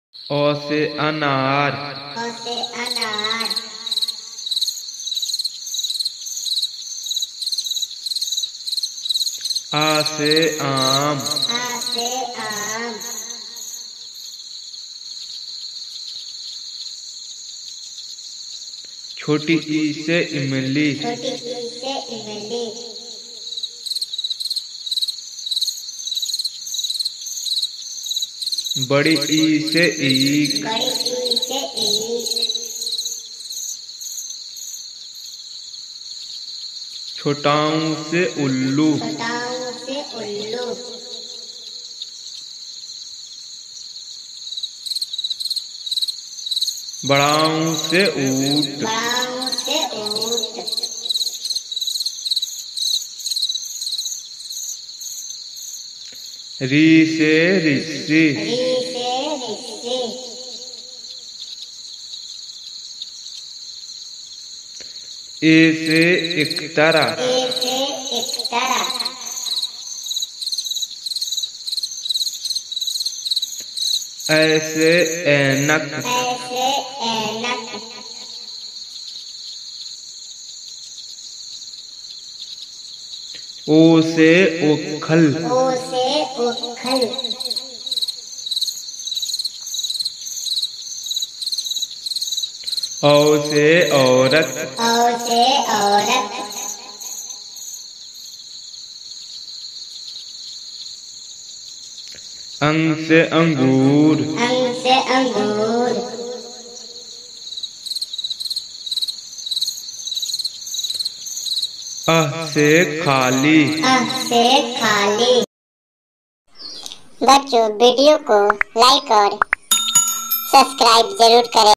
अ से अनार। अ से अनार। आ से आम। आ से आम। छोटी ई से इमली। छोटी ई से इमली। बड़ी ई से ईख। बड़ी ई से ईख। छोटाऊ से उल्लू। छोटाऊ से उल्लू। बड़ाऊ से ऊंट। बड़ाऊ से ऊंट। री से ऋषि। री से ऋषि। ए से इकतारा। ए से इकतारा। ऐ से ऐनक। ऐ से ऐनक। ओ से ओखल। ओ से उखल। औ से औरत। औ से औरत। अंग से अंगूर। अंग से अंगूर। अ से खाली। अ से खाली। बच्चों वीडियो को लाइक और सब्सक्राइब जरूर करें।